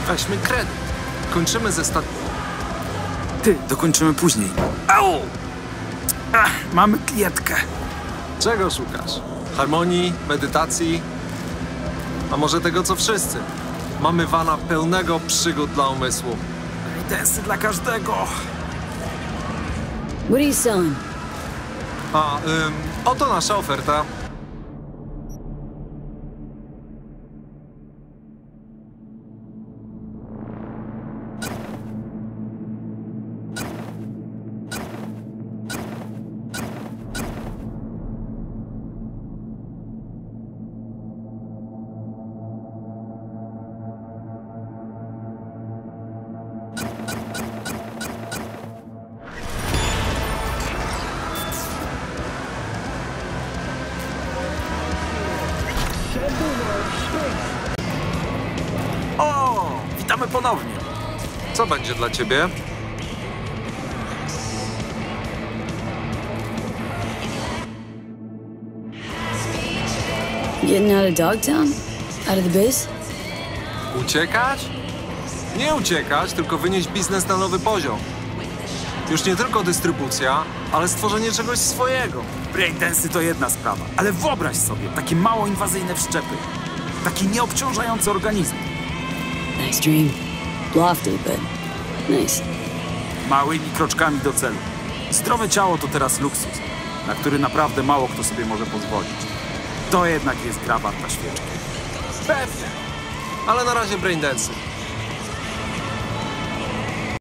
Weźmy kredyt. Kończymy ze Ty, dokończymy później. Au! Ach, mamy klientkę. Czego szukasz? Harmonii, medytacji? A może tego, co wszyscy? Mamy vana pełnego przygód dla umysłu. Intensy dla każdego. What are you selling? A, oto nasza oferta. O, witamy ponownie. Co będzie dla ciebie? Getting out of Dogtown? Out of the base? Uciekać? Nie uciekać, tylko wynieść biznes na nowy poziom. Już nie tylko dystrybucja, ale stworzenie czegoś swojego. Braindensy to jedna sprawa, ale wyobraź sobie takie mało inwazyjne wszczepy. Taki nieobciążający organizm. Nice dream. Lofty, but nice. Małymi kroczkami do celu. Zdrowe ciało to teraz luksus, na który naprawdę mało kto sobie może pozwolić. To jednak jest gra warta świeczki. Pewnie. Ale na razie braindensy.